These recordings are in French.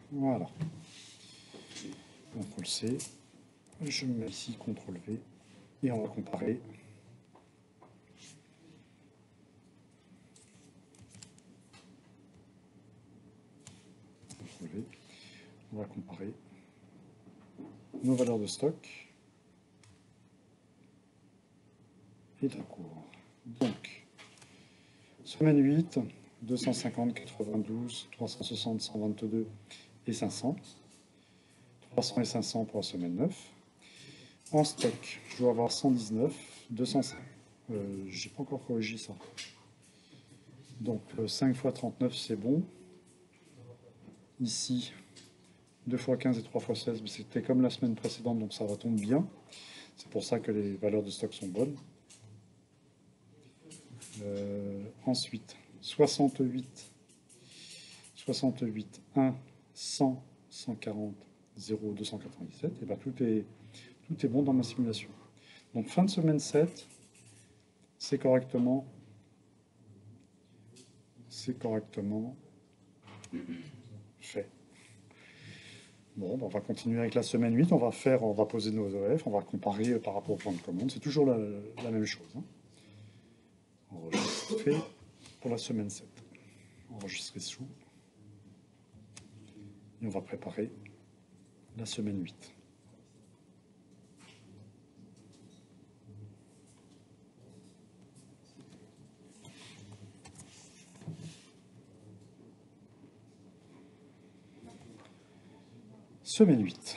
Voilà. CTRL-C. Je me mets ici, CTRL-V. Et on va comparer. CTRL-V. On va comparer nos valeurs de stock et de cours. Donc, semaine 8, 250, 92, 360, 122 et 500. 300 et 500 pour la semaine 9. En stock, je dois avoir 119, 205. J'ai pas encore corrigé ça. Donc 5 x 39 c'est bon. Ici, 2 x 15 et 3 x 16, c'était comme la semaine précédente, donc ça retombe bien. C'est pour ça que les valeurs de stock sont bonnes. Ensuite, 68, 1, 100, 140, 0, 297. Et bien tout est bon dans ma simulation. Donc fin de semaine 7, c'est correctement fait. Bon, on va continuer avec la semaine 8, on va poser nos OF, on va comparer par rapport au point de commande, c'est toujours la même chose. Hein. Enregistrer pour la semaine 7. Enregistrer sous. Et on va préparer la semaine 8. Semaine 8.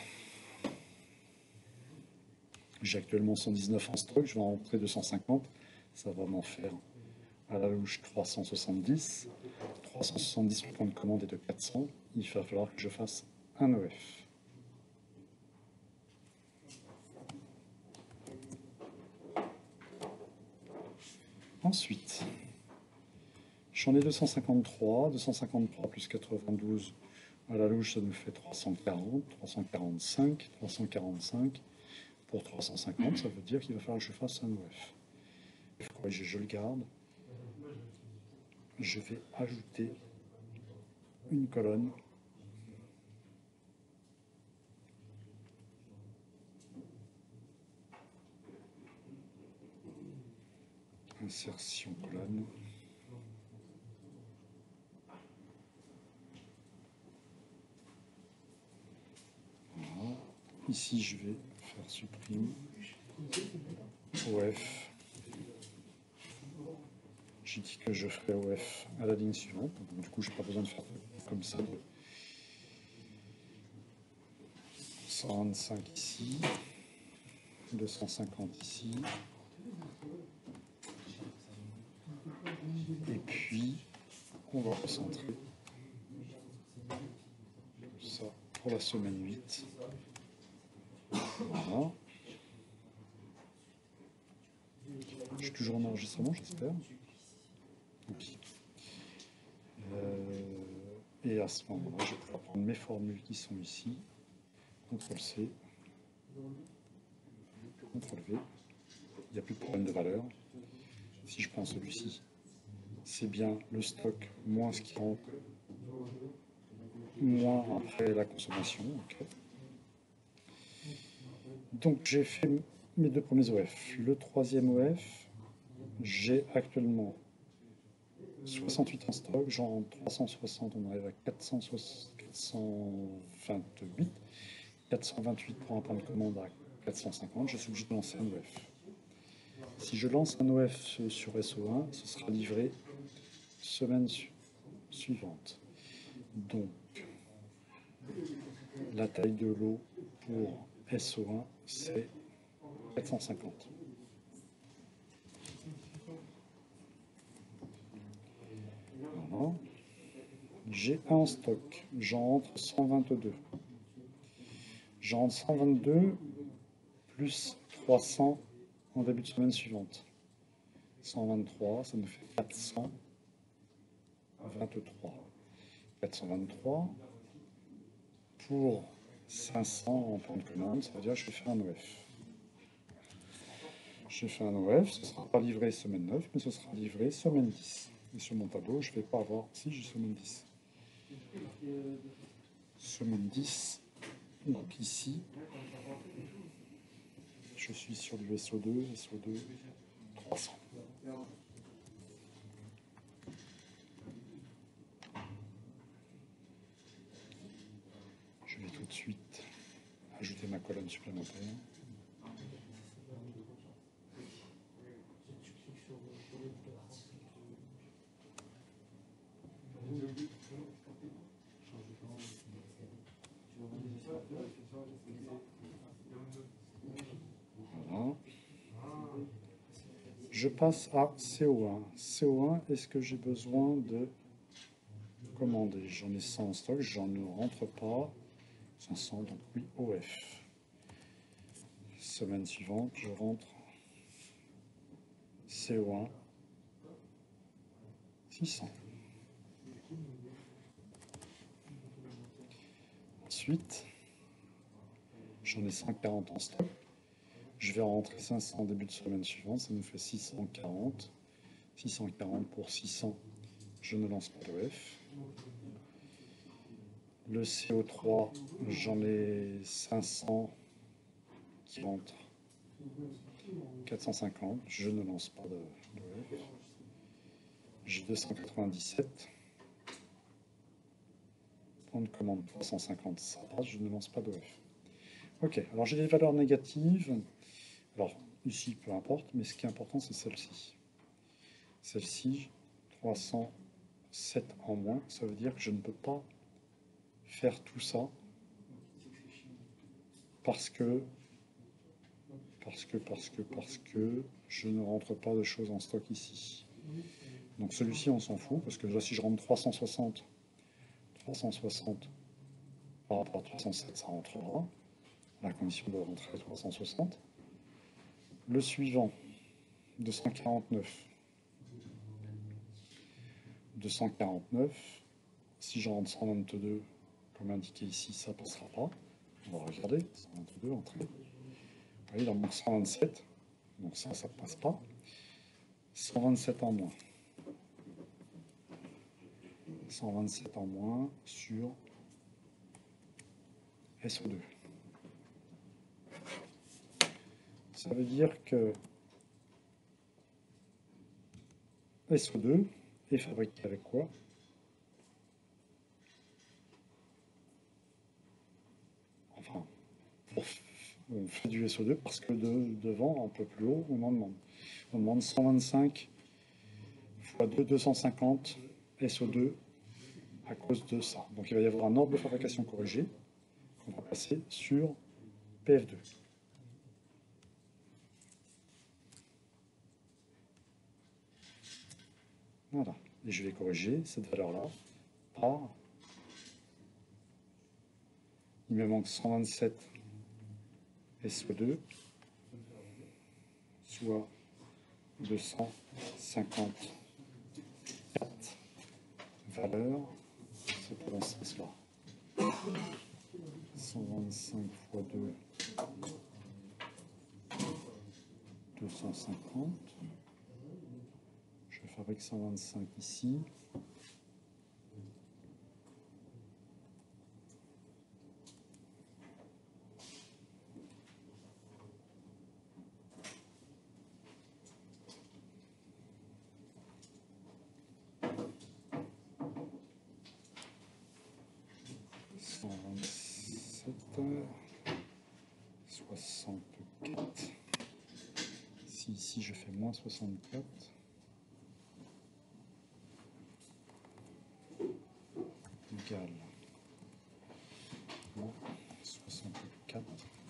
J'ai actuellement 119 en stock, je vais en rentrer 250. Ça va m'en faire à la louche 370. 370, le point de commande est de 400. Il va falloir que je fasse un EF. Ensuite, j'en ai 253. 253 plus 92. À la louche, ça nous fait 340, 345, 345. Pour 350, ça veut dire qu'il va falloir que je fasse un OF. Il faut corriger, je le garde. Je vais ajouter une colonne. Insertion colonne. Voilà. Ici, je vais faire supprime OF. J'ai dit que je ferai OF à la ligne suivante. Donc, du coup, je n'ai pas besoin de faire comme ça. 125 ici. 250 ici. Et puis, on va recentrer ça pour la semaine 8. Voilà. Je suis toujours en enregistrement, j'espère. Okay. Et à ce moment-là, je vais pouvoir prendre mes formules qui sont ici. CTRL-C. CTRL-V. Il n'y a plus de problème de valeur. Si je prends celui-ci, c'est bien le stock moins ce qui rentre, moins après la consommation. Okay. Donc j'ai fait mes deux premiers OF. Le troisième OF, j'ai actuellement 68 en stock, j'en 360, on arrive à 428. 428 pour un point de commande à 450, je suis obligé de lancer un OF. Si je lance un OF sur SO1, ce sera livré semaine suivante. Donc, la taille de l'eau pour SO1, c'est 450. Voilà. J'ai un en stock, j'en rentre 122. J'en rentre 122 plus 300 en début de semaine suivante. 123, ça me fait 423. 423 pour 500 en point de commande, ça veut dire que je vais faire un OF. Je fais un OF, ce ne sera pas livré semaine 9, mais ce sera livré semaine 10. Et sur mon tableau, je ne vais pas avoir... Si, j'ai semaine 10. Semaine 10. Donc ici, je suis sur du SO2, 300. Je vais tout de suite ajouter ma colonne supplémentaire. Voilà. Je passe à CO1. CO1, est-ce que j'ai besoin de commander? J'en ai 100 en stock, j'en ne rentre pas. 500, donc oui, OF. Semaine suivante, je rentre CO1, 600. Ensuite, j'en ai 140 en stock. Je vais rentrer 500 en début de semaine suivante, ça nous fait 640. 640 pour 600, je ne lance pas d'OF. Le CO3, j'en ai 500 qui rentrent. 450, je ne lance pas d'OF. J'ai 297. Point de commande 350, ça passe, je ne lance pas d'OF. Ok, alors j'ai des valeurs négatives. Alors, ici, peu importe, mais ce qui est important, c'est celle-ci. Celle-ci, 307 en moins, ça veut dire que je ne peux pas faire tout ça parce que je ne rentre pas de choses en stock ici. Donc celui-ci, on s'en fout, parce que là, si je rentre 360 par rapport à 307, ça rentrera. À la condition de rentrer 360. Le suivant, 249. 249, si je rentre 122, comme indiqué ici, ça ne passera pas. On va regarder, 122, entrée. Vous voyez, il en manque 127, donc ça ne passe pas. 127 en moins. 127 en moins sur SO2. Ça veut dire que SO2 est fabriqué avec quoi? Enfin, on fait du SO2 parce que devant, un peu plus haut, on en demande. On demande 125 fois 2, 250 SO2 à cause de ça. Donc il va y avoir un ordre de fabrication corrigé qu'on va passer sur PF2. Voilà. Et je vais corriger cette valeur-là par... Il me manque 127 SO2, soit 254 valeurs. C'est pour dans ce sens-là. 125 fois 2, 250. Je fabrique 125 ici. Si ici je fais moins 64, égal moins 64,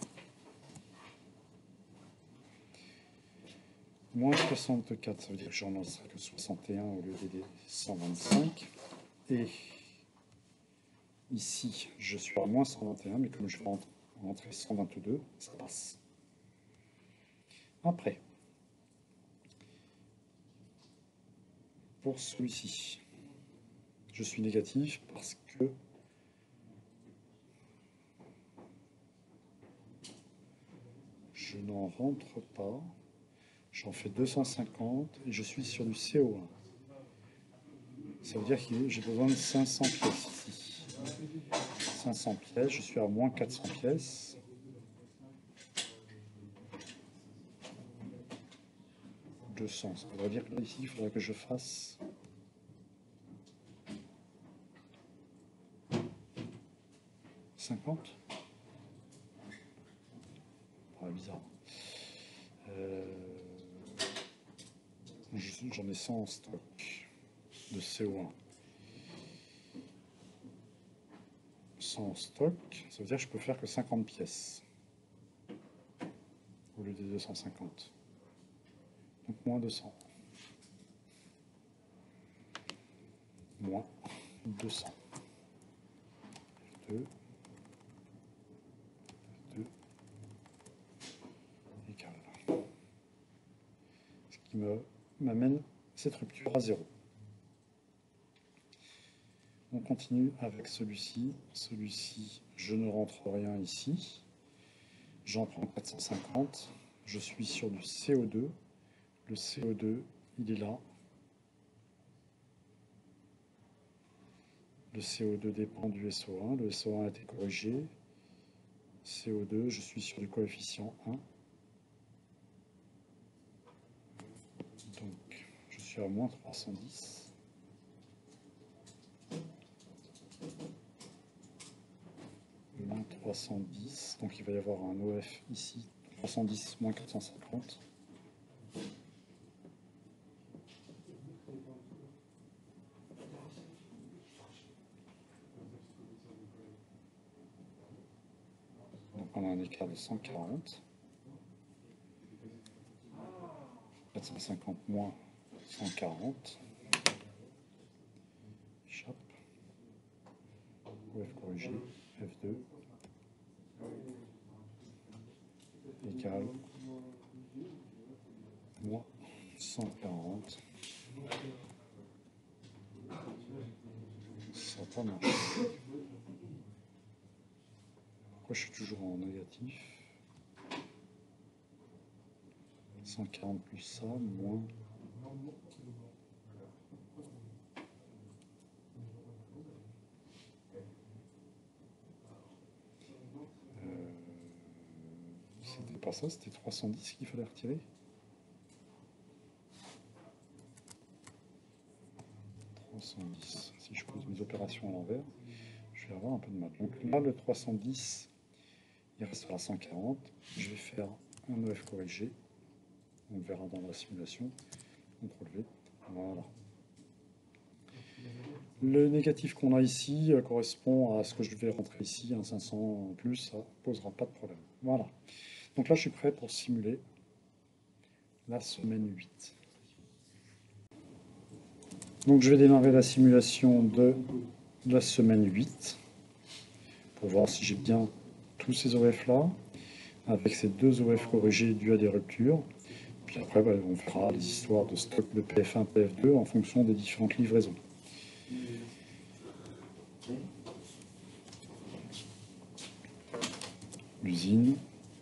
moins 64, ça veut dire que j'en lancerai que 61 au lieu des 125. Et ici, je suis à moins 121, mais comme je vais rentrer 122, ça passe. Après, pour celui-ci, je suis négatif parce que je n'en rentre pas. J'en fais 250 et je suis sur du CO1. Ça veut dire que j'ai besoin de 500 pièces ici. 500 pièces, je suis à moins 400 pièces. Ça veut dire que là, ici, il faudrait que je fasse 50. Bizarre. J'en ai 100 en stock de CO1. 100 en stock, ça veut dire que je peux faire que 50 pièces au lieu des 250. Donc moins 200. Moins 200. 2. 2. Égal. Ce qui m'amène cette rupture à 0. On continue avec celui-ci. Celui-ci, je ne rentre rien ici. J'en prends 450. Je suis sur du CO2. Le CO2, il est là. Le CO2 dépend du SO1. Le SO1 a été corrigé. CO2, je suis sur du coefficient 1. Donc, je suis à moins 310. Moins 310. Donc, il va y avoir un OF ici. 310 moins 450. On a un écart de 140. 450 moins 140. Échappe. OF corrigé. F2. Égal. Moins 140. Ça n'a pas marché. Pourquoi je suis toujours en négatif? 140 plus ça, moins. C'était pas ça, c'était 310 qu'il fallait retirer. 310. Si je pose mes opérations à l'envers, je vais avoir un peu de mal. Donc là, le 310, il restera 140. Je vais faire un EF corrigé. On le verra dans la simulation. CTRL V. Voilà. Le négatif qu'on a ici correspond à ce que je vais rentrer ici, un 500 en plus, ça ne posera pas de problème. Voilà. Donc là, je suis prêt pour simuler la semaine 8. Donc je vais démarrer la simulation de la semaine 8 pour voir si j'ai bien tous ces OF là, avec ces deux OF corrigés dus à des ruptures. Puis après, on fera les histoires de stock de PF1, PF2 en fonction des différentes livraisons. L'usine.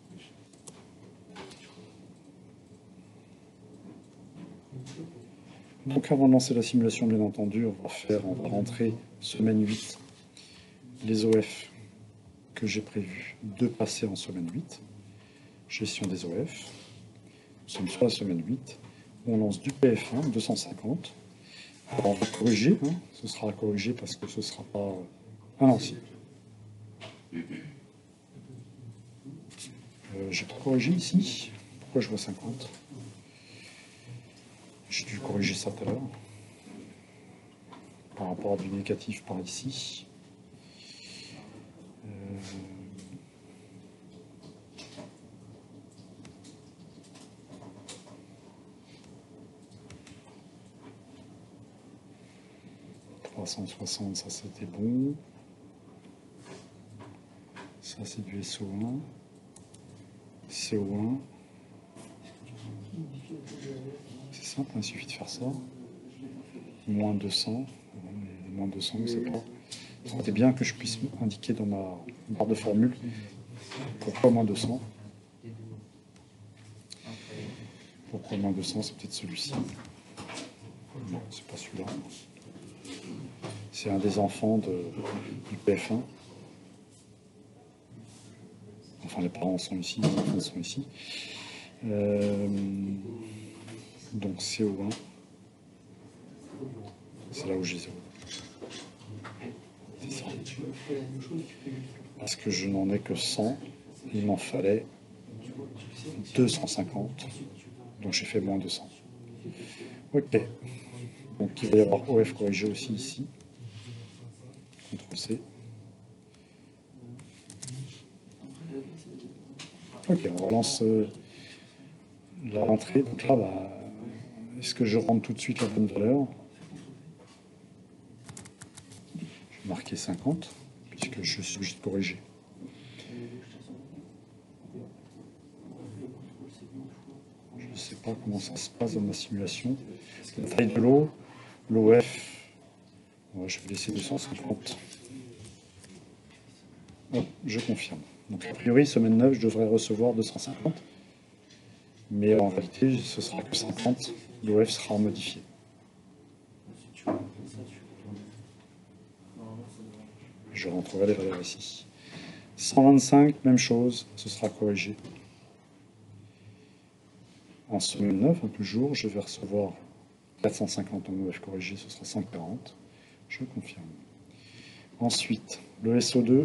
Donc avant de lancer la simulation, bien entendu, on va rentrer semaine 8 les OF que j'ai prévu de passer en semaine 8. Gestion des OF. Nous sommes sur la semaine 8. On lance du PF1, 250. Alors on va corriger, hein. Ce sera corrigé parce que ce ne sera pas... Ah non, si. J'ai pas corrigé ici. Pourquoi je vois 50? J'ai dû corriger ça tout à l'heure. Par rapport à du négatif par ici. « 360, ça c'était bon. Ça c'est du SO1. CO1. C'est simple, il suffit de faire ça. Moins 200. Moins 200, c'est pas. C'était bien que je puisse indiquer dans ma barre de formule pourquoi moins 200. Pourquoi moins 200, c'est peut-être celui-ci. Non, c'est pas celui-là. C'est un des enfants du PF1. enfin les parents sont ici, les enfants sont ici. Donc CO1, c'est là où j'ai 0. C'est ça. Parce que je n'en ai que 100, il m'en fallait 250, donc j'ai fait moins 200. Ok, donc il va y avoir OF corrigé aussi ici. CTRL C. Ok, on relance la rentrée. Donc là, bah, est-ce que je rentre tout de suite la bonne valeur? Je vais marquer 50, puisque je suis obligé de corriger. Je ne sais pas comment ça se passe dans ma simulation. La taille de l'eau, l'OF, ouais, je vais laisser 250. Hop, je confirme. Donc a priori, semaine 9, je devrais recevoir 250. Mais en réalité, ce sera que 50. L'OF sera modifié. Je rentrerai les valeurs ici. 125, même chose, ce sera corrigé. En semaine 9, toujours, je vais recevoir 450 en OF corrigé, ce sera 140. Je confirme. Ensuite, le SO2,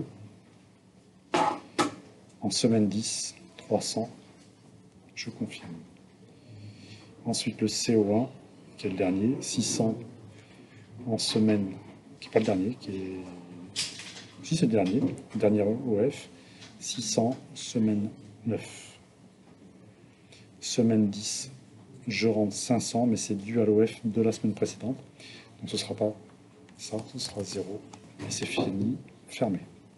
en semaine 10, 300. Je confirme. Ensuite, le CO1, qui est le dernier, 600 en semaine, qui n'est pas le dernier, qui est... Si, c'est le dernier OF, 600, semaine 9. Semaine 10, je rentre 500, mais c'est dû à l'OF de la semaine précédente. Donc ce ne sera pas ça, ce sera 0. Et c'est fini, fermé.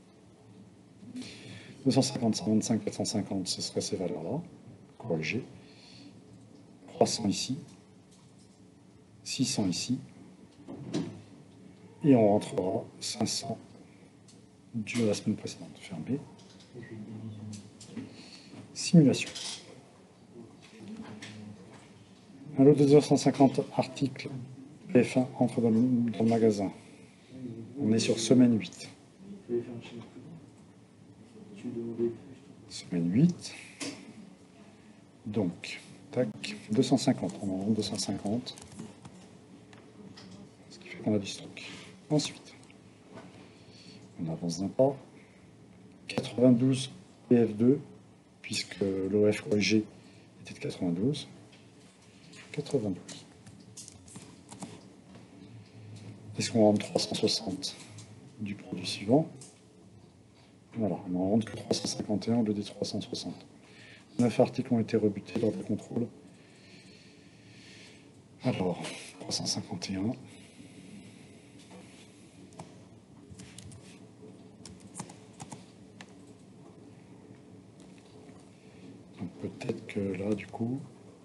250, 125, 450, ce serait ces valeurs-là, corrigées. 300 ici, 600 ici, et on rentrera 500 dû à la semaine précédente, fermé. Simulation. Un lot de 250 articles PF1 entre dans le magasin. On est sur semaine 8. Semaine 8. Donc, tac, 250. On en vend 250. Ce qui fait qu'on a du stock. Ensuite, on avance d'un pas. 92 PF2, puisque l'OF corrigé était de 92. 92. Est-ce qu'on rentre 360 du produit suivant? Voilà, on n'en rentre que 351 au lieu des 360. 9 articles ont été rebutés lors des contrôles. Alors, 351. Donc peut-être que là, du coup,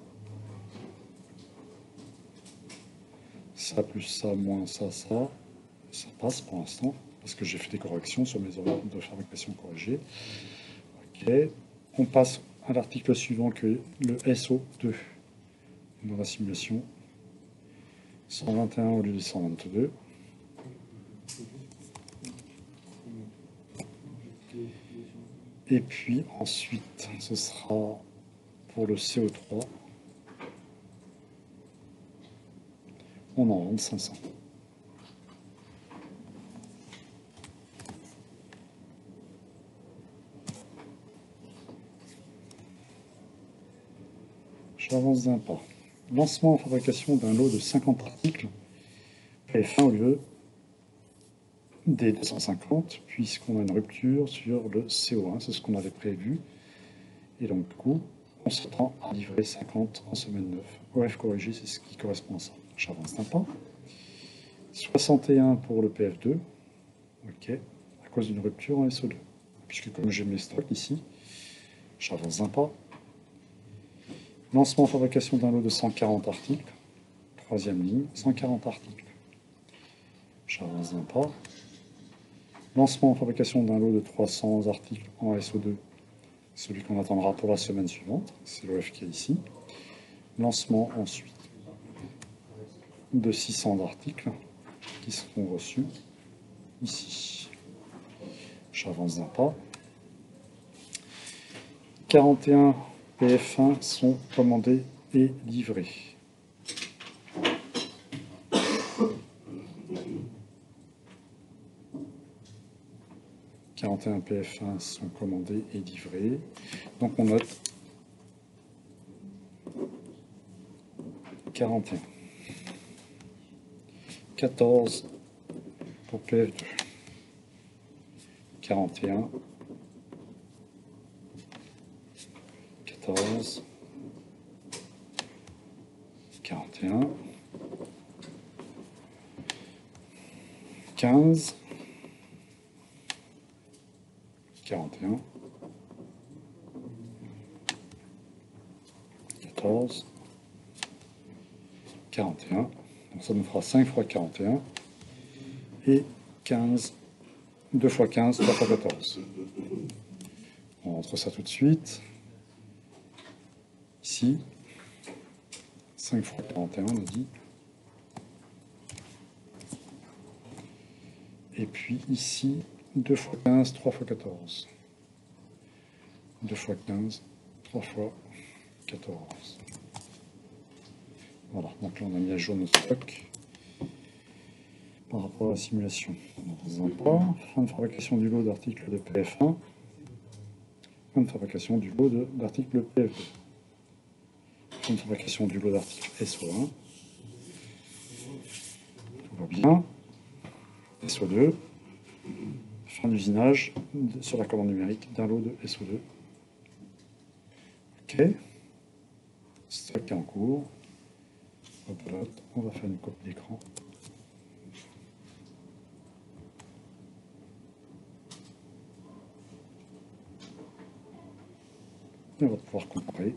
ça plus ça moins ça, ça passe pour l'instant, parce que j'ai fait des corrections sur mes horaires de fabrication corrigés. Ok, on passe à l'article suivant que le SO2 dans la simulation. 121 au lieu de 122. Et puis ensuite, ce sera pour le CO3. On en rentre 500. J'avance d'un pas. Lancement en fabrication d'un lot de 50 articles PF1 au lieu des 250, puisqu'on a une rupture sur le CO1, c'est ce qu'on avait prévu. Et donc, du coup, on s'attend à livrer 50 en semaine 9. OF corrigé, c'est ce qui correspond à ça. J'avance d'un pas. 61 pour le PF2, ok, à cause d'une rupture en SO2. Puisque comme j'ai mes stocks ici, j'avance d'un pas. Lancement en fabrication d'un lot de 140 articles, troisième ligne, 140 articles. J'avance d'un pas. Lancement en fabrication d'un lot de 300 articles en SO2, celui qu'on attendra pour la semaine suivante, c'est l'OF qui est ici. Lancement ensuite de 600 articles qui seront reçus ici. J'avance d'un pas. 41 PF1 sont commandés et livrés. PF1 sont commandés et livrés. Donc on note 41. 14 pour PF2. 41. 14. 41. 15. 41. 14. 41. Donc ça nous fera 5 fois 41. Et 15. 2 fois 15, 3 fois 14. On rentre ça tout de suite. Ici, 5 fois 41, on a dit. Et puis ici, 2 fois 15, 3 fois 14. 2 fois 15, 3 fois 14. Voilà, donc là on a mis à jour notre stock par rapport à la simulation. Fin de fabrication du lot d'articles de PF1. Fin de fabrication du lot d'articles PF2. Fin de fabrication du lot d'articles SO1. Tout va bien. SO2. Fin d'usinage sur la commande numérique d'un lot de SO2. Ok. Stock est en cours. Hop là, on va faire une copie d'écran. Et on va pouvoir comparer.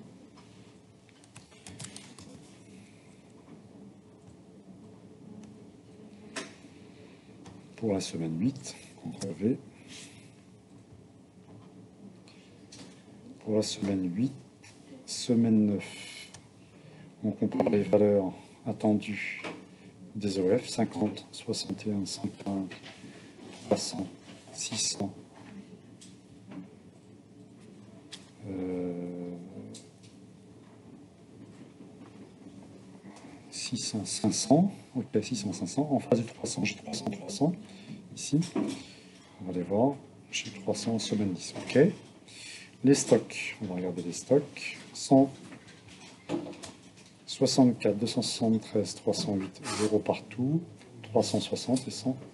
Pour la semaine 8, CTRL V. Pour la semaine 8, semaine 9, on compare les valeurs attendues des OF, 50, 61, 50, 300, 600, 600, 500, ok, 600, 500, en face du 300, j'ai 300, 300, ici, on va les voir, j'ai 300, semaine 10, ok. Les stocks, on va regarder les stocks, 164, 273, 308, 0 partout, 360 et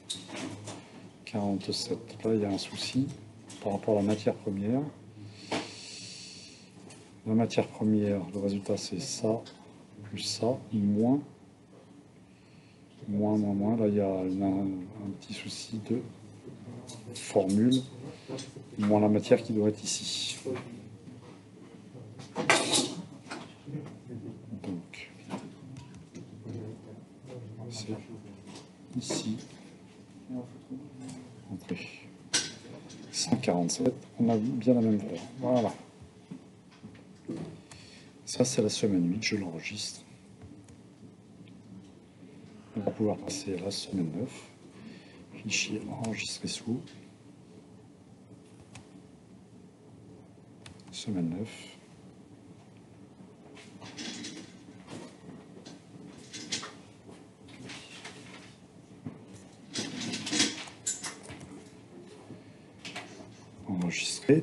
147. Là, il y a un souci par rapport à la matière première. La matière première, le résultat, c'est ça, plus ça, moins. Là, il y a un petit souci de formule, moins la matière qui doit être ici. Donc, c'est ici, entrée 147, on a bien la même valeur. Voilà. Ça, c'est la semaine 8, je l'enregistre. On va pouvoir passer à la semaine 9. Fichier enregistré sous. Semaine 9. Enregistré.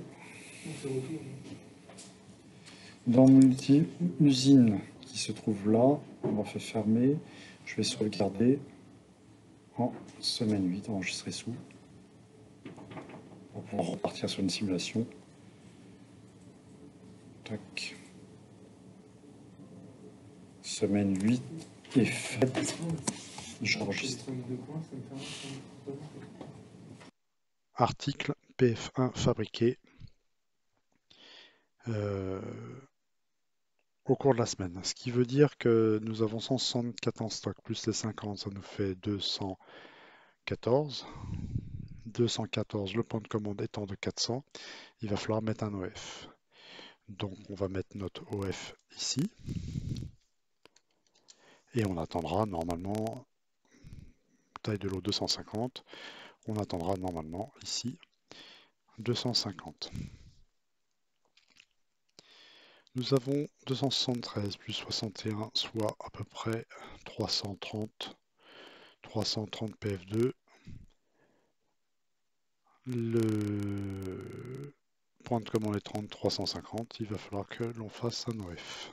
Dans multi-usine qui se trouve là, on va faire fermer. Je vais sauvegarder en semaine 8, enregistré sous. On va pouvoir repartir sur une simulation. Tac. Semaine 8 est faite. J'enregistre. Article PF1 fabriqué au cours de la semaine. Ce qui veut dire que nous avons 164 en stock, plus les 50, ça nous fait 214. 214, le point de commande étant de 400, il va falloir mettre un OF. Donc on va mettre notre OF ici. Et on attendra normalement, taille de l'eau 250, on attendra normalement ici 250. Nous avons 273 plus 61, soit à peu près 330 PF2. Le point de commande est 30, 350. Il va falloir que l'on fasse un OF.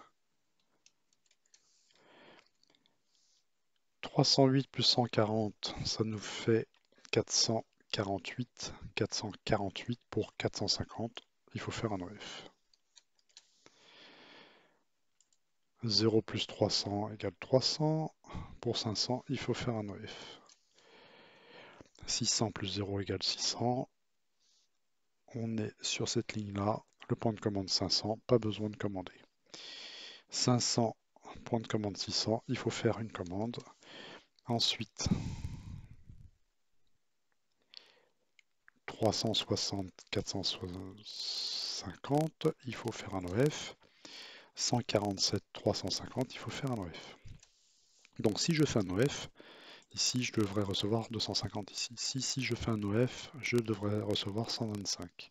308 plus 140, ça nous fait 448. 448 pour 450, il faut faire un OF. 0 plus 300 égale 300. Pour 500, il faut faire un OF. 600 plus 0 égale 600. On est sur cette ligne-là. Le point de commande 500, pas besoin de commander. 500, point de commande 600, il faut faire une commande. Ensuite, 360, 450, il faut faire un OF. 147, 350, il faut faire un OF. Donc si je fais un OF, ici je devrais recevoir 250 ici. Si je fais un OF, je devrais recevoir 125.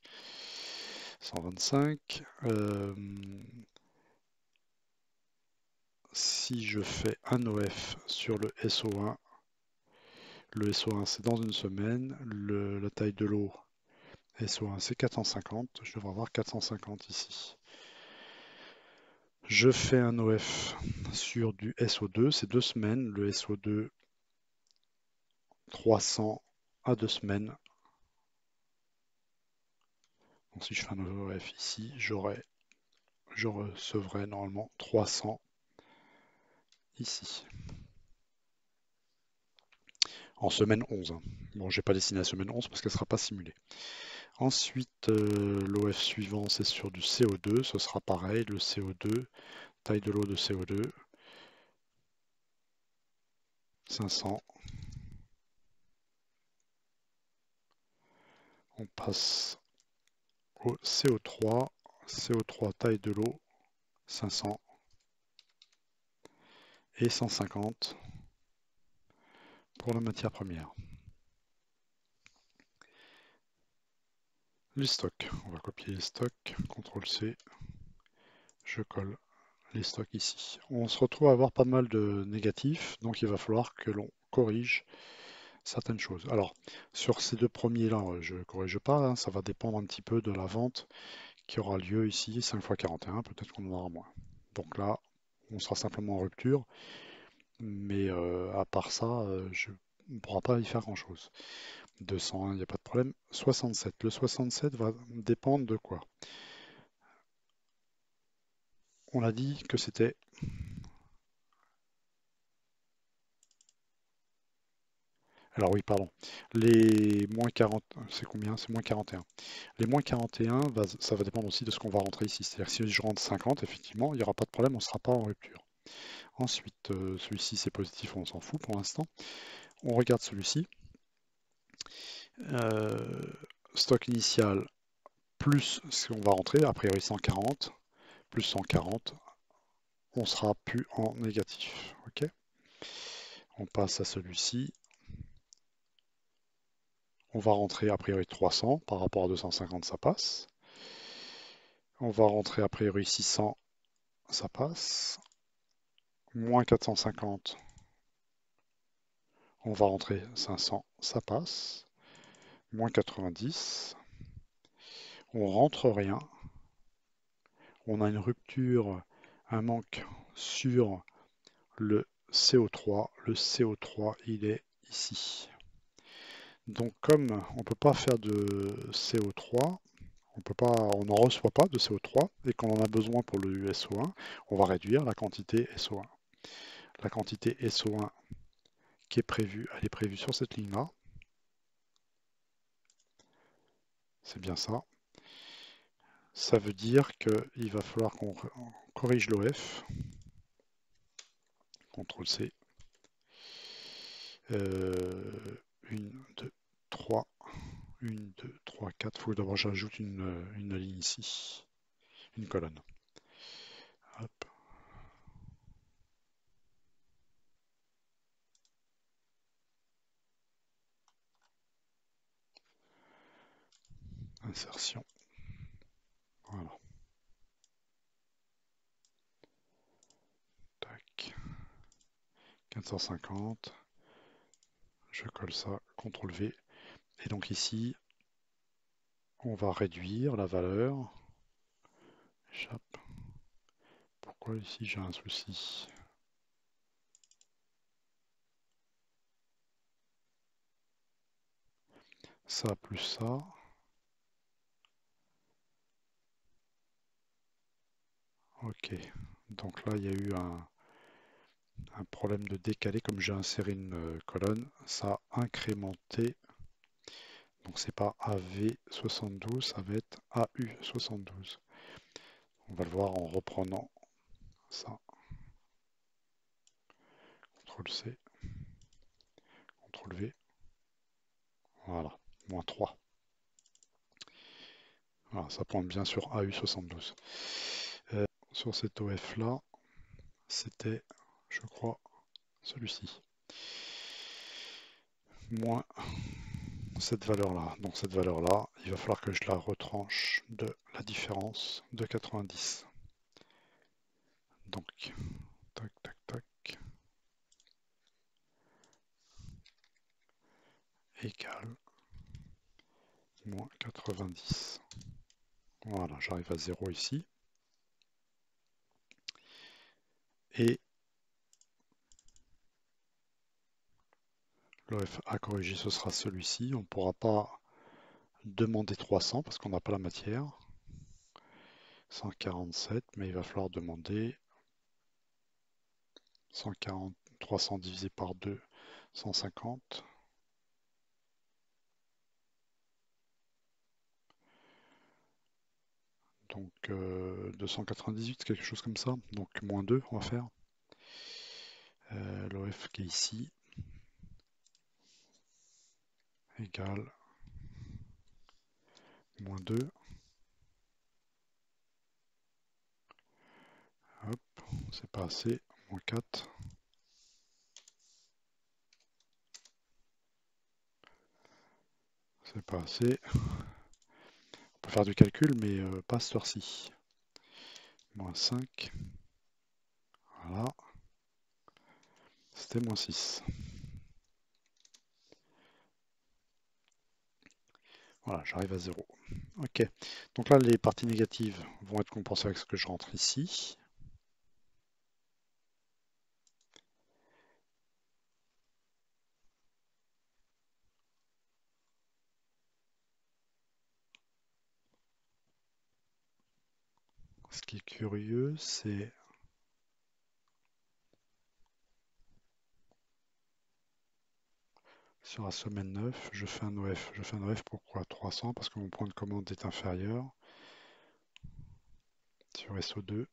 125. Si je fais un OF sur le SO1, le SO1 c'est dans une semaine, la taille de l'eau SO1 c'est 450, je devrais avoir 450 ici. Je fais un OF sur du SO2, c'est 2 semaines, le SO2 300 à 2 semaines. Donc si je fais un OF ici, je recevrai normalement 300 ici. En semaine 11. Hein. Bon, j'ai pas dessiné la semaine 11 parce qu'elle ne sera pas simulée. Ensuite, l'OF suivant, c'est sur du CO2. Ce sera pareil, le CO2, taille de l'eau de CO2, 500. On passe au CO3. CO3, taille de l'eau, 500. Et 150 pour la matière première. Les stocks. On va copier les stocks. CTRL-C. Je colle les stocks ici. On se retrouve à avoir pas mal de négatifs, donc il va falloir que l'on corrige certaines choses. Alors, sur ces deux premiers-là, je ne corrige pas, hein, ça va dépendre un petit peu de la vente qui aura lieu ici, 5 x 41, peut-être qu'on en aura moins. Donc là, on sera simplement en rupture, mais à part ça, on ne pourra pas y faire grand-chose. 201, il n'y a pas de problème. 67, le 67 va dépendre de quoi? On a dit que c'était... Alors oui, pardon. Les moins 40, c'est combien? C'est moins 41. Les moins 41, ça va dépendre aussi de ce qu'on va rentrer ici. C'est-à-dire que si je rentre 50, effectivement, il n'y aura pas de problème, on ne sera pas en rupture. Ensuite, celui-ci c'est positif, on s'en fout pour l'instant. On regarde celui-ci. Stock initial plus ce qu'on va rentrer, a priori 140, plus 140, on sera plus en négatif. Ok. On passe à celui-ci. On va rentrer a priori 300, par rapport à 250 ça passe. On va rentrer a priori 600, ça passe. Moins 450, on va rentrer 500, ça passe. Moins 90, on rentre rien. On a une rupture, un manque sur le CO3. Le CO3, il est ici. Donc comme on ne peut pas faire de CO3, on n'en reçoit pas de CO3, et qu'on en a besoin pour le SO1, on va réduire la quantité SO1. La quantité SO1 qui est prévue, elle est prévue sur cette ligne-là. C'est bien ça. Ça veut dire qu'il va falloir qu'on corrige l'OF. CTRL-C. 1, 2, 3. 1, 2, 3, 4. Il faut d'abord j'ajoute une ligne ici. Une colonne. Hop. Insertion. Voilà. 450. Je colle ça, CTRL V. Et donc ici, on va réduire la valeur. Échappe. Pourquoi ici j'ai un souci? Ça plus ça. Ok. Donc là, il y a eu un problème de décalé. Comme j'ai inséré une colonne, ça a incrémenté. Donc c'est pas AV72, ça va être AU72. On va le voir en reprenant ça. CTRL C, CTRL V. Voilà, moins 3. Voilà, ça pointe bien sur AU72. Sur cet OF là, c'était, je crois, celui-ci. Moins cette valeur-là. Donc cette valeur-là, il va falloir que je la retranche de la différence de 90. Donc, tac, tac, tac, égale moins 90. Voilà, j'arrive à 0 ici. Et l'OF à corriger, ce sera celui-ci. On ne pourra pas demander 300 parce qu'on n'a pas la matière. 147, mais il va falloir demander 140, 300 divisé par 2, 150. Donc 298, quelque chose comme ça. Donc moins 2, on va faire. L'OF qui est ici égale moins 2. Hop, c'est pas assez. Moins 4. C'est pas assez. On peut faire du calcul, mais pas cette heure-ci. Moins 5. Voilà. C'était moins 6. Voilà, j'arrive à 0. Ok. Donc là, les parties négatives vont être compensées avec ce que je rentre ici. Ce qui est curieux, c'est sur la semaine 9, je fais un OF. Je fais un OF pourquoi 300 parce que mon point de commande est inférieur. Sur SO2.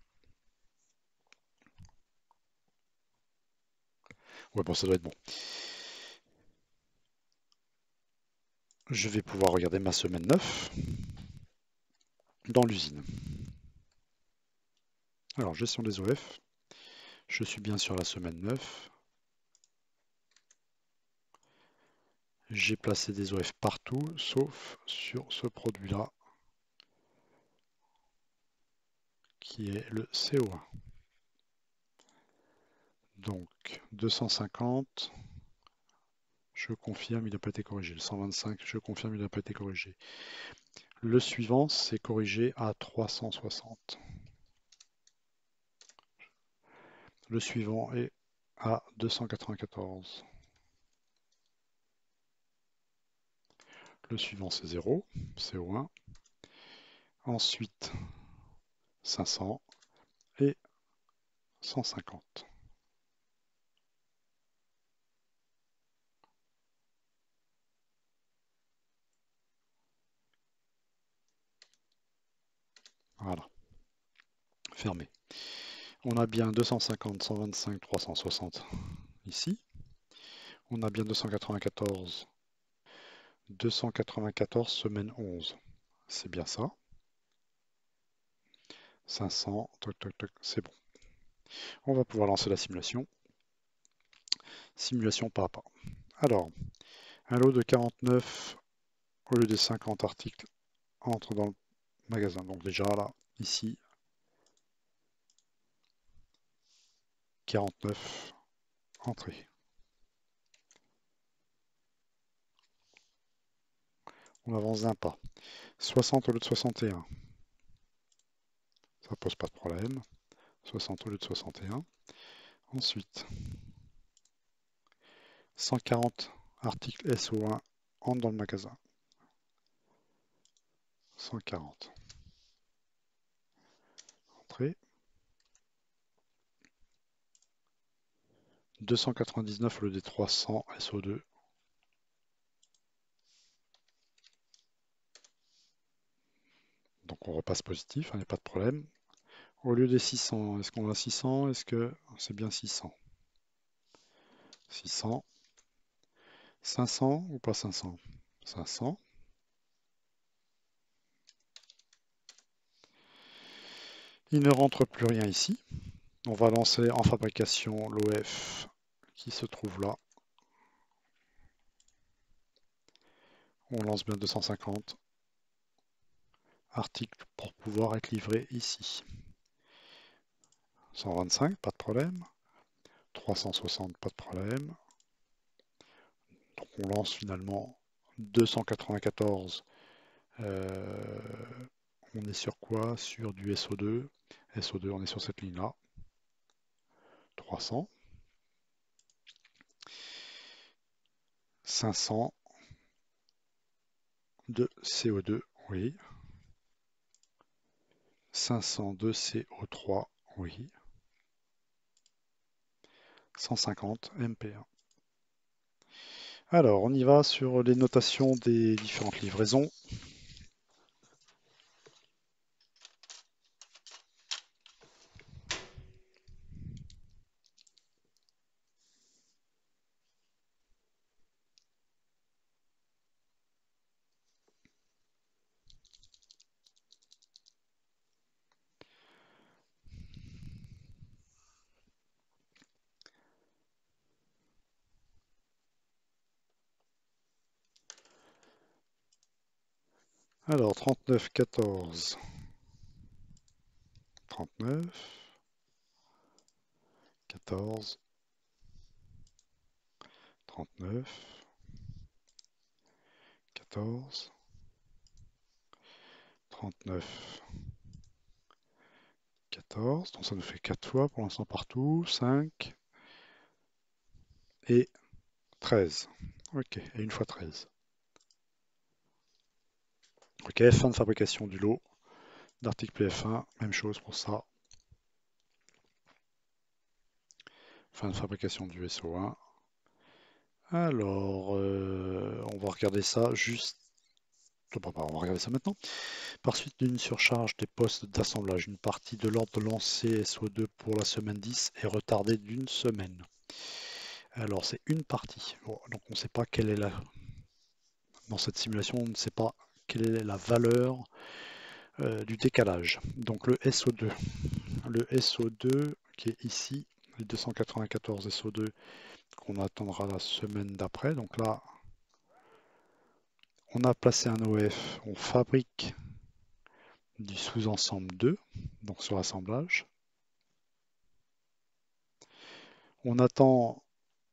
Ouais, bon, ça doit être bon. Je vais pouvoir regarder ma semaine 9 dans l'usine. Alors, gestion des OF. Je suis bien sur la semaine 9. J'ai placé des OF partout, sauf sur ce produit-là, qui est le CO1. Donc, 250, je confirme, il n'a pas été corrigé. Le 125, je confirme, il n'a pas été corrigé. Le suivant, c'est corrigé à 360. Le suivant est à 294. Le suivant, c'est 0, CO1. Ensuite, 500 et 150. Voilà, fermé. On a bien 250, 125, 360 ici. On a bien 294, 294 semaine 11. C'est bien ça. 500, toc, toc, toc, c'est bon. On va pouvoir lancer la simulation. Simulation pas à pas. Alors, un lot de 49 au lieu de 50 articles entre dans le magasin. Donc déjà là, ici, 49 entrée. On avance d'un pas. 60 au lieu de 61. Ça pose pas de problème. 60 au lieu de 61. Ensuite, 140 articles SO1 entrent dans le magasin. 140. Entrée. 299 au lieu des 300 SO2. Donc on repasse positif, il n'y a pas de problème. Au lieu des 600, est-ce qu'on a 600? Est-ce que c'est bien 600? 600. 500 ou pas 500? 500. Il ne rentre plus rien ici. On va lancer en fabrication l'OF qui se trouve là. On lance bien 250 articles pour pouvoir être livré ici. 125, pas de problème. 360, pas de problème. Donc on lance finalement 294. On est sur quoi? Sur du SO2. SO2, on est sur cette ligne-là. 300. 500 de CO2, oui. 500 de CO3, oui. 150 MP1. Alors, on y va sur les notations des différentes livraisons. Alors, 39, 14, 39, 14, 39, 14, 39, 14. Donc ça nous fait 4 fois pour l'instant partout. 5 et 13. Ok, et une fois 13. Ok, fin de fabrication du lot d'article PF1. Même chose pour ça. Fin de fabrication du SO1. Alors, on va regarder ça juste. On va regarder ça maintenant. Par suite d'une surcharge des postes d'assemblage, une partie de l'ordre de lancer SO2 pour la semaine 10 est retardée d'une semaine. Alors, c'est une partie. Bon, donc, on ne sait pas quelle est la. Dans cette simulation, on ne sait pas quelle est la valeur du décalage. Donc, le SO2. Le SO2 qui est ici, les 294 SO2 qu'on attendra la semaine d'après. Donc là, on a placé un OF, on fabrique du sous-ensemble 2, donc sur assemblage. On attend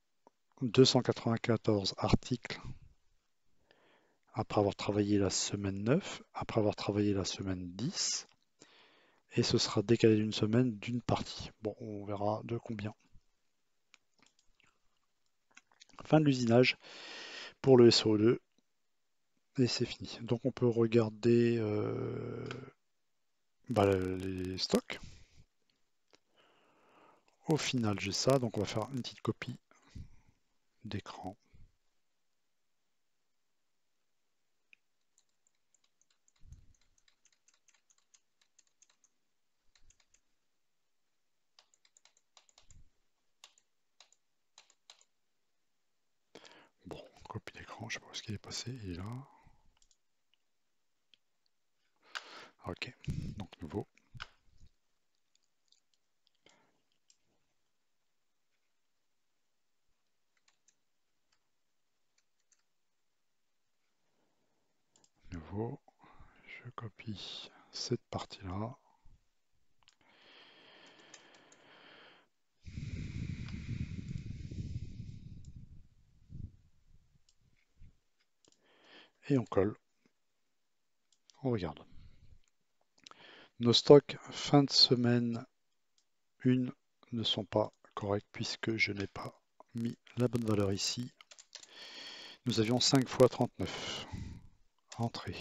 294 articles après avoir travaillé la semaine 9, après avoir travaillé la semaine 10, et ce sera décalé d'une semaine d'une partie. Bon, on verra de combien. Fin de l'usinage pour le SO2, et c'est fini. Donc on peut regarder les stocks. Au final, j'ai ça, donc on va faire une petite copie d'écran. Bon, copie d'écran, je sais pas où est-ce qu'il est passé, il est là. Ok, donc nouveau. Nouveau, je copie cette partie-là. et on colle. On regarde. Nos stocks fin de semaine 1 ne sont pas corrects puisque je n'ai pas mis la bonne valeur ici. Nous avions 5 fois 39. Entrée.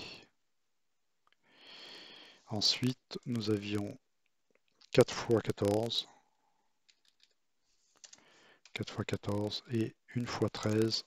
Ensuite, nous avions 4 fois 14. 4 fois 14 et 1 fois 13.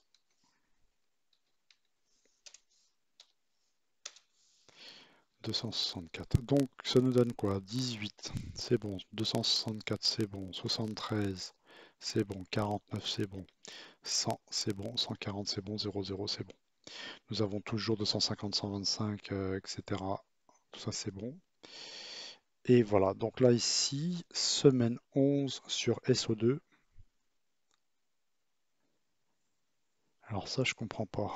264. Donc ça nous donne quoi? 18, c'est bon. 264, c'est bon. 73, c'est bon. 49, c'est bon. 100, c'est bon. 140, c'est bon. 00, c'est bon. Nous avons toujours 250, 125, etc. Tout ça, c'est bon. Et voilà. Donc là, ici, semaine 11 sur SO2. Alors ça, je comprends pas.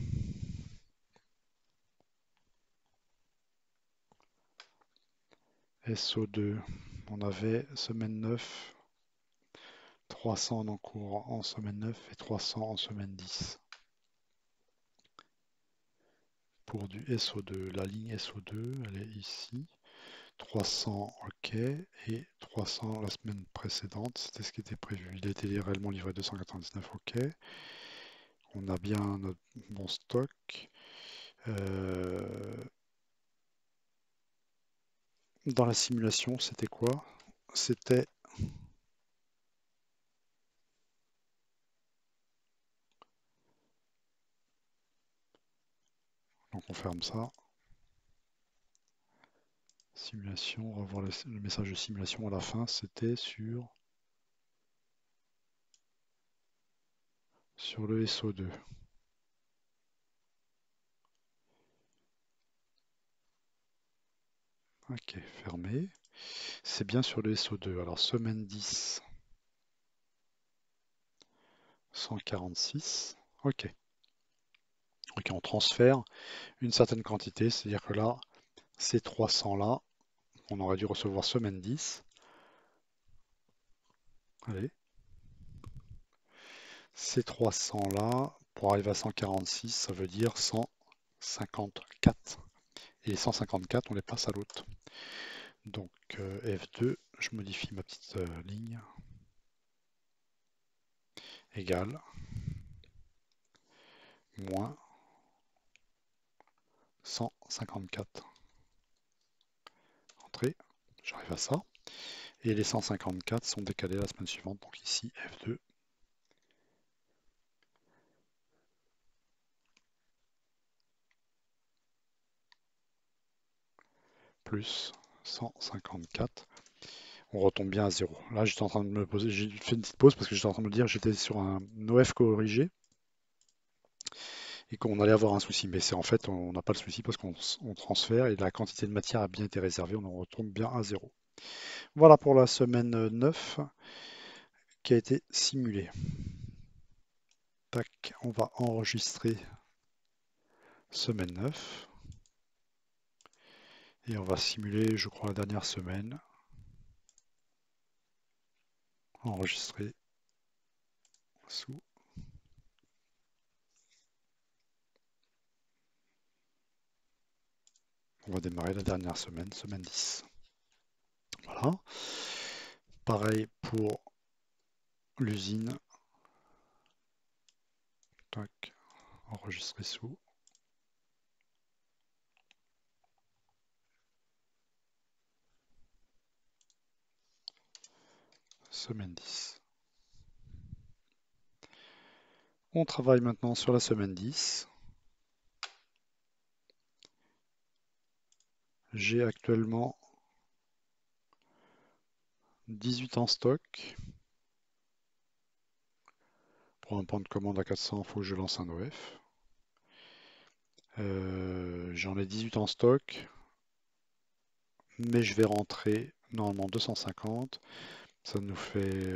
SO2, on avait semaine 9, 300 en cours en semaine 9 et 300 en semaine 10. Pour du SO2, la ligne SO2, elle est ici. 300, ok, et 300 la semaine précédente, c'était ce qui était prévu. Il a été réellement livré 299, ok. On a bien notre bon stock. Dans la simulation, c'était quoi? C'était donc on ferme ça. Simulation, on va voir le message de simulation à la fin, c'était sur le SO2. Ok, fermé. C'est bien sur le SO2. Alors semaine 10, 146. Ok. Ok, on transfère une certaine quantité, c'est-à-dire que là, ces 300 là, on aurait dû recevoir semaine 10. Allez. Ces 300 là, pour arriver à 146, ça veut dire 154. Et les 154, on les passe à l'autre. Donc F2, je modifie ma petite ligne. Égale. Moins 154. Entrée. J'arrive à ça. Et les 154 sont décalés la semaine suivante. Donc ici, F2. Plus 154. On retombe bien à 0. Là, j'étais en train de me poser, j'ai fait une petite pause parce que j'étais en train de me dire que j'étais sur un OF corrigé et qu'on allait avoir un souci. Mais c'est en fait, on n'a pas le souci parce qu'on transfère et la quantité de matière a bien été réservée. On en retombe bien à 0. Voilà pour la semaine 9 qui a été simulée. Tac, on va enregistrer semaine 9. Et on va simuler, je crois, la dernière semaine. Enregistrer sous. On va démarrer la dernière semaine, semaine 10. Voilà. Pareil pour l'usine. Tac, enregistrer sous. Semaine 10. On travaille maintenant sur la semaine 10. J'ai actuellement 18 en stock. Pour un point de commande à 400, il faut que je lance un OF. J'en ai 18 en stock, mais je vais rentrer normalement 250. Ça nous fait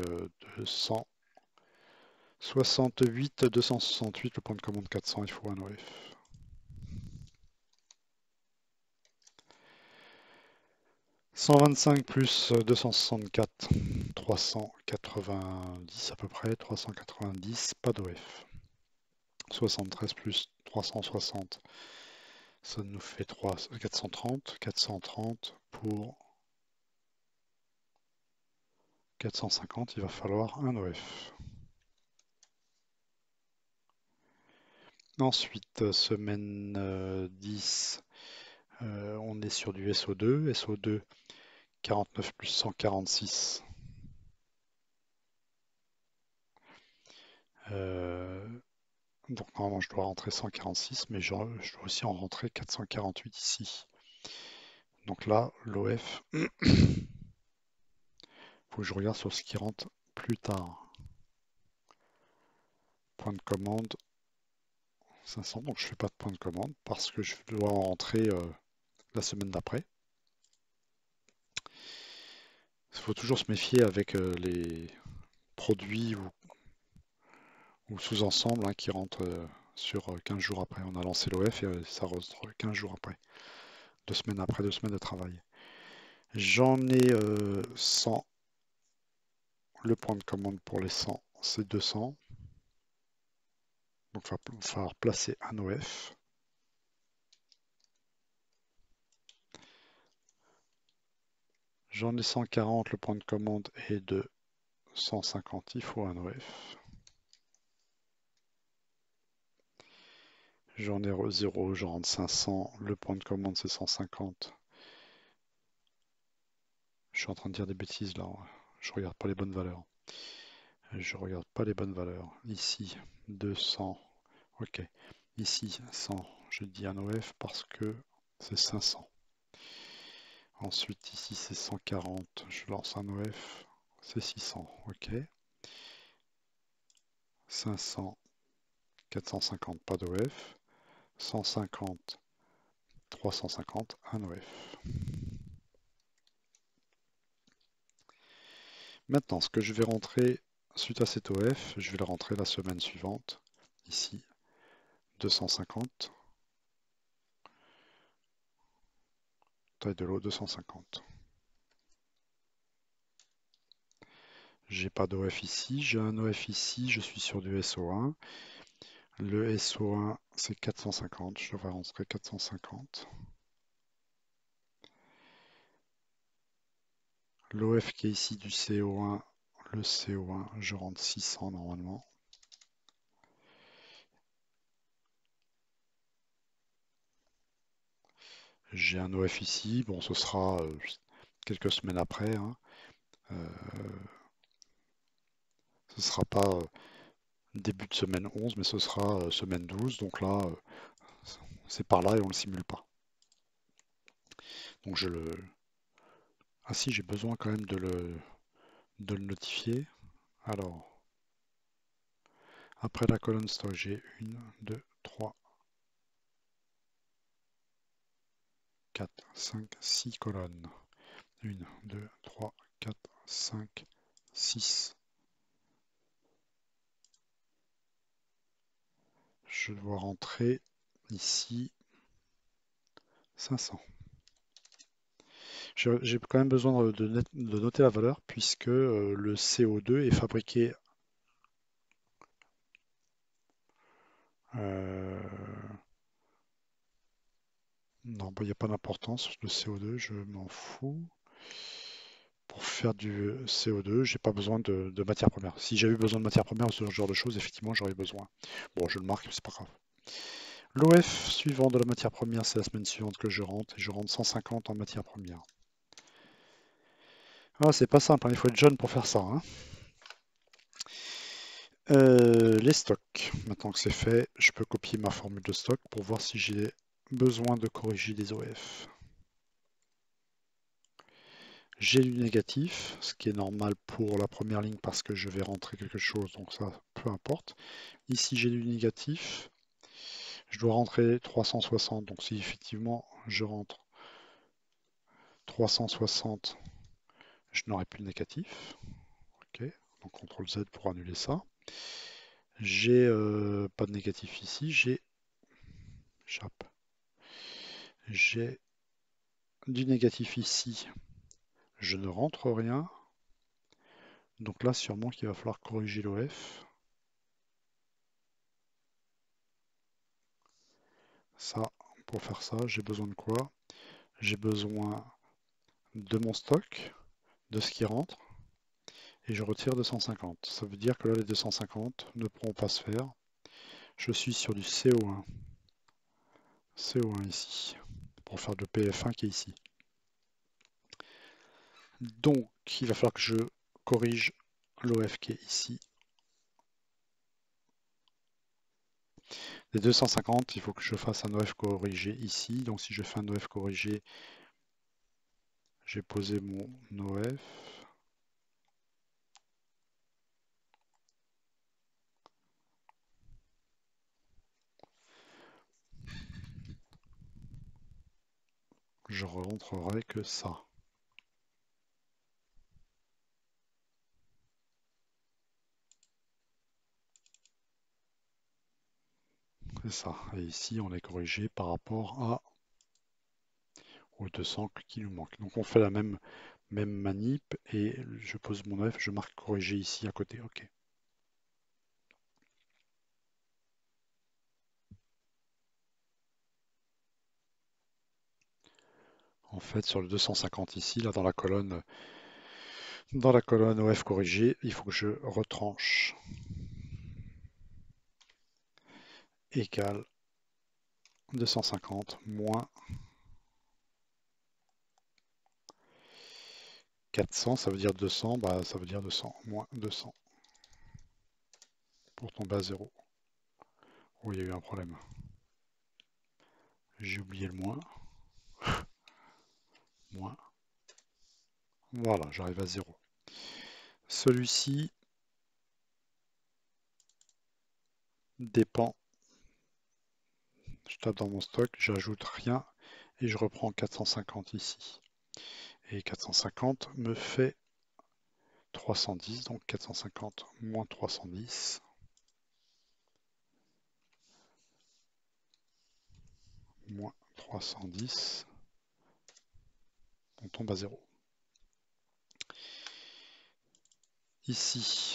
268, 268, le point de commande 400, il faut un OF. « 125 plus 264, 390 à peu près, 390, pas d'OF. 73 plus 360, ça nous fait 430. 430 pour 450, il va falloir un OF. Ensuite, semaine 10, on est sur du SO2. SO2, 49 plus 146. Donc normalement je dois rentrer 146, mais je dois aussi en rentrer 448 ici. Donc là, l'OF, faut que je regarde sur ce qui rentre plus tard. Point de commande, 500, donc je fais pas de point de commande parce que je dois en rentrer la semaine d'après. Il faut toujours se méfier avec les produits ou sous-ensembles hein, qui rentrent sur 15 jours après. On a lancé l'OF et ça rentre 15 jours après. 2 semaines après, 2 semaines de travail. J'en ai 100. Le point de commande pour les 100, c'est 200. Donc il va falloir placer un OF. J'en ai 140, le point de commande est de 150, il faut un OF. J'en ai 0, j'en rentre 500, le point de commande c'est 150. Je suis en train de dire des bêtises là, je regarde pas les bonnes valeurs. Je regarde pas les bonnes valeurs. Ici, 200, ok. Ici, 100, je dis un OF parce que c'est 500. Ensuite, ici c'est 140, je lance un OF, c'est 600, ok. 500, 450, pas d'OF. 150, 350, un OF. Maintenant, ce que je vais rentrer suite à cet OF, je vais le rentrer la semaine suivante. Ici, 250. Taille de l'eau, 250. J'ai pas d'OF ici, j'ai un OF ici, je suis sur du SO1. Le SO1, c'est 450, je devrais rentrer 450. L'OF qui est ici du CO1, le CO1, je rentre 600 normalement. J'ai un OF ici, bon ce sera quelques semaines après. Hein. Ce ne sera pas début de semaine 11, mais ce sera semaine 12. Donc là, c'est par là et on ne le simule pas. Donc je le... Ah si, j'ai besoin quand même de le notifier. Alors, après la colonne stock, j'ai 1, 2, 3, 4, 5, 6 colonnes. 1, 2, 3, 4, 5, 6. Je dois rentrer ici 500. J'ai quand même besoin de noter la valeur puisque le CO2 est fabriqué non, il n'y a pas d'importance. Le CO2, je m'en fous. Pour faire du CO2, j'ai pas besoin de matière première. Si j'avais eu besoin de matière première ou ce genre de choses, effectivement, j'aurais besoin. Bon, je le marque, c'est pas grave. L'OF suivant de la matière première, c'est la semaine suivante que je rentre. Et je rentre 150 en matière première. Ah, c'est pas simple, hein, il faut être jeune pour faire ça. Hein. Les stocks. Maintenant que c'est fait, je peux copier ma formule de stock pour voir si j'ai besoin de corriger les OF. J'ai du négatif, ce qui est normal pour la première ligne parce que je vais rentrer quelque chose, donc ça, peu importe. Ici, j'ai du négatif. Je dois rentrer 360, donc si effectivement je rentre 360, je n'aurai plus de négatif. Ok, donc CTRL Z pour annuler ça. J'ai pas de négatif ici, j'ai du négatif ici. Je ne rentre rien. Donc là, sûrement qu'il va falloir corriger l'OF. Ça, pour faire ça, j'ai besoin de quoi? J'ai besoin de mon stock, de ce qui rentre, et je retire 250. Ça veut dire que là, les 250 ne pourront pas se faire. Je suis sur du CO1. CO1 ici, pour faire le PF1 qui est ici. Donc, il va falloir que je corrige l'OF qui est ici. Les 250, il faut que je fasse un OF corrigé ici. Donc, si je fais un OF corrigé, j'ai posé mon OF. Je rentrerai que ça. C'est ça. Et ici, on est corrigé par rapport aux 200 qui nous manquent. Donc, on fait la même manip et je pose mon OF, je marque corrigé ici à côté. OK. En fait, sur le 250 ici, là dans la colonne OF corrigé, il faut que je retranche égale 250 moins 400, ça veut dire 200, bah ça veut dire 200 moins 200 pour tomber à 0. Oh, il y a eu un problème. J'ai oublié le moins. Moins. Voilà, j'arrive à 0. Celui-ci dépend. Je tape dans mon stock, j'ajoute rien et je reprends 450 ici. Et 450 me fait 310, donc 450 moins 310. Moins 310. On tombe à 0. Ici,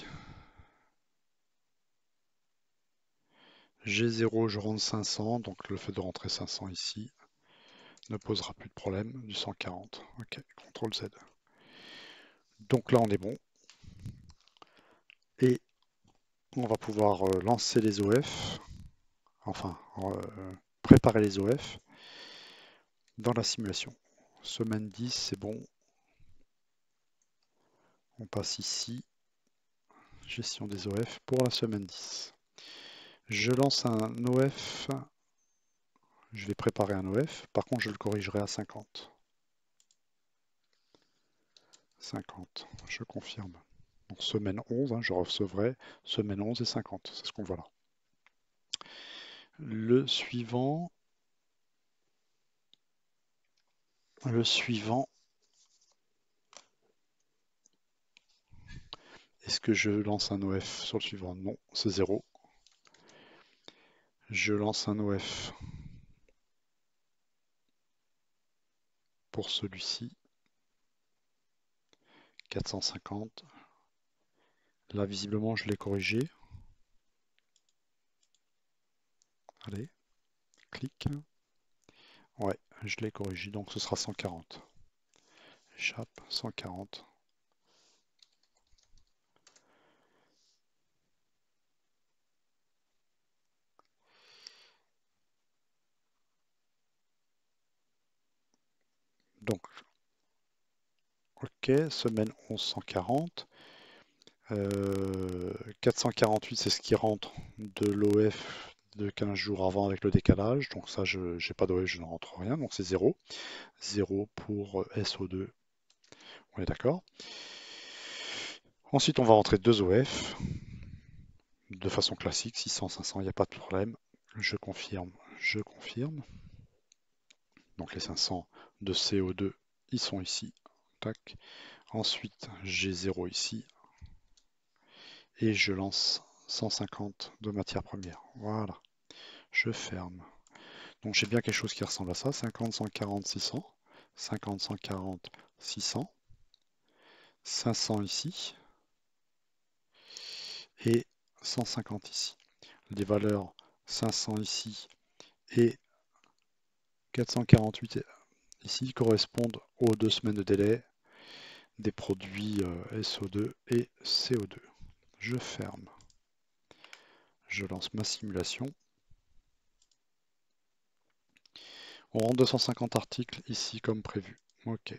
j'ai 0, je rentre 500, donc le fait de rentrer 500 ici ne posera plus de problème, du 140. Ok, CTRL Z. Donc là, on est bon. Et on va pouvoir lancer les OF, enfin, préparer les OF dans la simulation. Semaine 10, c'est bon. On passe ici, gestion des OF pour la semaine 10. Je lance un OF, je vais préparer un OF, par contre je le corrigerai à 50. 50, je confirme. Donc semaine 11, je recevrai semaine 11 et 50, c'est ce qu'on voit là. Le suivant, est-ce que je lance un OF sur le suivant? Non, c'est 0. Je lance un OF pour celui-ci, 450. Là, visiblement, je l'ai corrigé. Allez, clic. Ouais, je l'ai corrigé, donc ce sera 140. Échappe, 140. Donc, ok, semaine 11, 140. 448, c'est ce qui rentre de l'OF de 15 jours avant avec le décalage. Donc ça, je n'ai pas d'OF, je ne rentre rien. Donc c'est 0. 0 pour SO2. On est d'accord. Ensuite, on va rentrer 2 OF de façon classique, 600, 500, il n'y a pas de problème. Je confirme, je confirme. Donc les 500 de CO2, ils sont ici. Tac. Ensuite, j'ai 0 ici. Et je lance 150 de matière première. Voilà. Je ferme. Donc j'ai bien quelque chose qui ressemble à ça. 50, 140, 600. 50, 140, 600. 500 ici. Et 150 ici. Les valeurs 500 ici et 448 ici correspondent aux 2 semaines de délai des produits SO2 et CO2. Je ferme. Je lance ma simulation. On rend 250 articles ici comme prévu. Ok.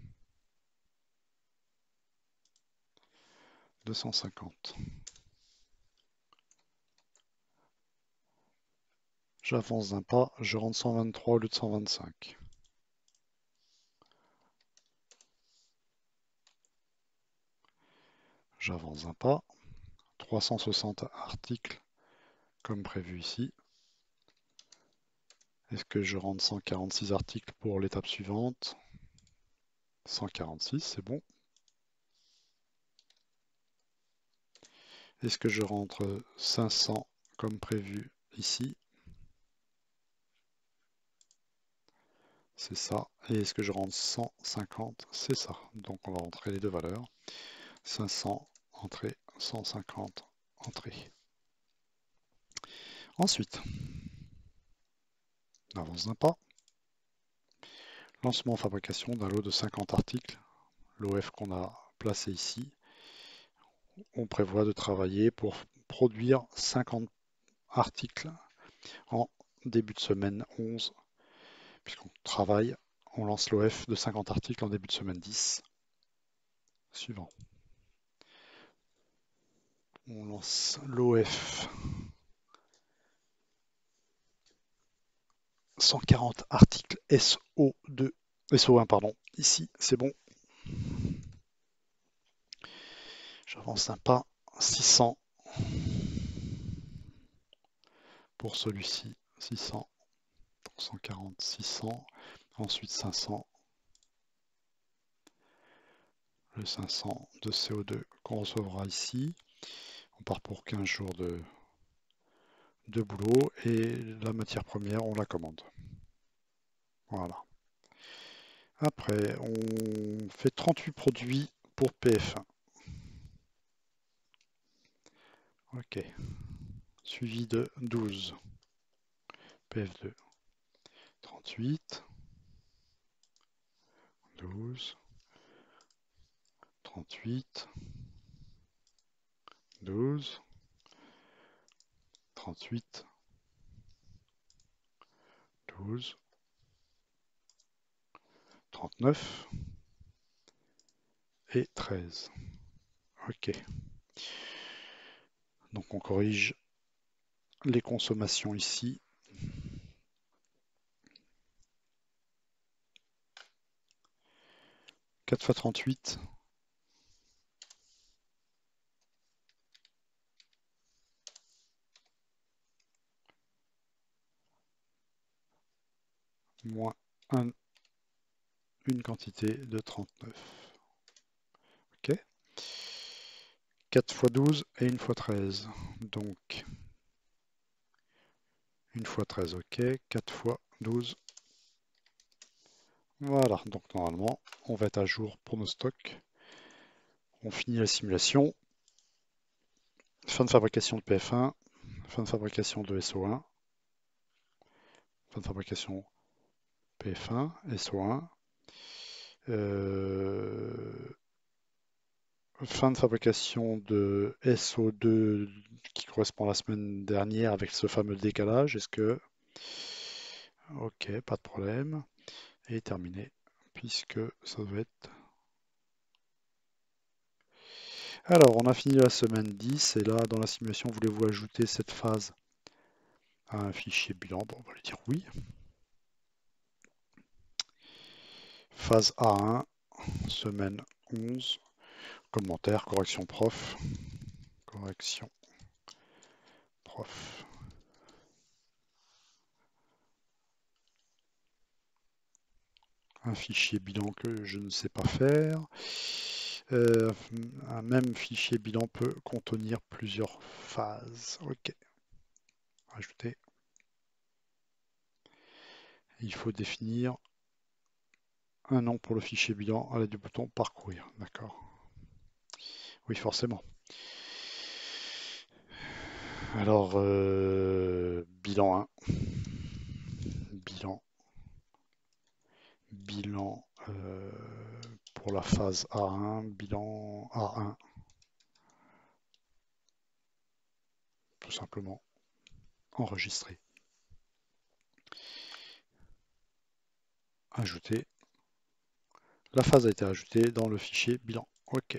250. J'avance d'un pas, je rentre 123 au lieu de 125. J'avance un pas, 360 articles comme prévu ici. Est-ce que je rentre 146 articles pour l'étape suivante? 146, c'est bon. Est-ce que je rentre 500 comme prévu ici? C'est ça. Et est-ce que je rentre 150? C'est ça. Donc on va rentrer les deux valeurs. 500, entrée, 150, entrée. Ensuite, on avance d'un pas. Lancement en fabrication d'un lot de 50 articles. L'OF qu'on a placé ici. On prévoit de travailler pour produire 50 articles en début de semaine 11. Puisqu'on travaille, on lance l'OF de 50 articles en début de semaine 10. Suivant. On lance l'OF 140 articles SO2, SO1 pardon, ici c'est bon. J'avance un pas, 600 pour celui-ci, 600, 140, 600, ensuite 500, le 500 de CO2 qu'on recevra ici. On part pour 15 jours de boulot et la matière première on la commande. Voilà. Après, on fait 38 produits pour PF1. Ok. Suivi de 12. PF2. 38. 12. 38. 12. 38. 12. 39. Et 13. Ok. Donc on corrige les consommations ici. « 4 x 38 » moins une quantité de 39. Ok. 4 x 12 et 1 x 13. Donc 1 x 13, ok. 4 x 12. Voilà, donc normalement, on va être à jour pour nos stocks. On finit la simulation. Fin de fabrication de PF1. Fin de fabrication de SO1. Fin de fabrication PF1, SO1. Fin de fabrication de SO2 qui correspond à la semaine dernière avec ce fameux décalage. Est-ce que... Ok, pas de problème. Et terminé, puisque ça doit être... Alors, on a fini la semaine 10, et là, dans la simulation, voulez-vous ajouter cette phase à un fichier bilan? Bon, on va lui dire oui. Phase A1, semaine 11, commentaire, correction prof, correction prof. Un fichier bilan que je ne sais pas faire. Un même fichier bilan peut contenir plusieurs phases. Ok. Ajouter. Il faut définir un nom pour le fichier bilan à l'aide du bouton parcourir. D'accord. Oui, forcément. Alors, bilan 1. Bilan bilan pour la phase A1, bilan A1, tout simplement enregistré. Ajouter. La phase a été ajoutée dans le fichier bilan. OK.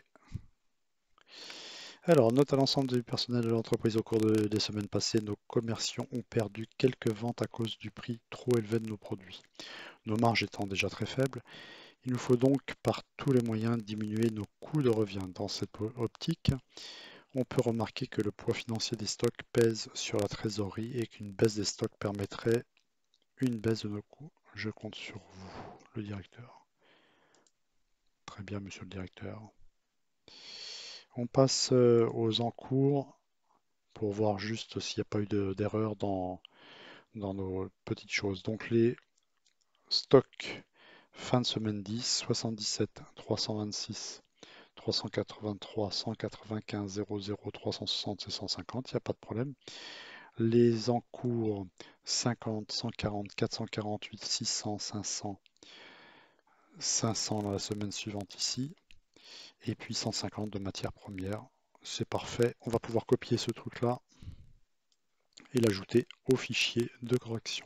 Alors, note à l'ensemble du personnel de l'entreprise au cours des semaines passées, nos commerciants ont perdu quelques ventes à cause du prix trop élevé de nos produits. Nos marges étant déjà très faibles, il nous faut donc par tous les moyens diminuer nos coûts de revient. Dans cette optique, on peut remarquer que le poids financier des stocks pèse sur la trésorerie et qu'une baisse des stocks permettrait une baisse de nos coûts. Je compte sur vous, le directeur. Très bien, monsieur le directeur. On passe aux encours pour voir juste s'il n'y a pas eu d'erreur dans nos petites choses. Donc les stocks fin de semaine 10, 77, 326, 383, 195, 00, 360 et 150, il n'y a pas de problème. Les encours 50, 140, 448, 600, 500, 500 dans la semaine suivante ici, et puis 150 de matières premières. C'est parfait. On va pouvoir copier ce truc-là et l'ajouter au fichier de correction.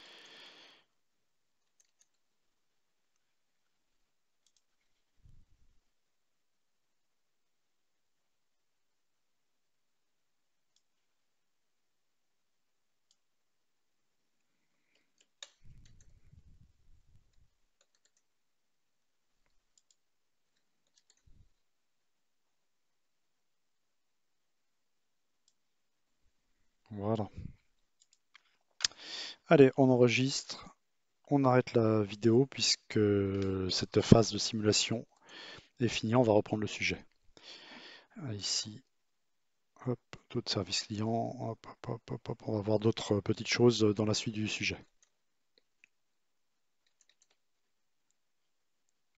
Voilà. Allez, on enregistre. On arrête la vidéo puisque cette phase de simulation est finie. On va reprendre le sujet. Ici, hop, d'autres services clients. Hop, hop, hop, hop, hop. On va voir d'autres petites choses dans la suite du sujet.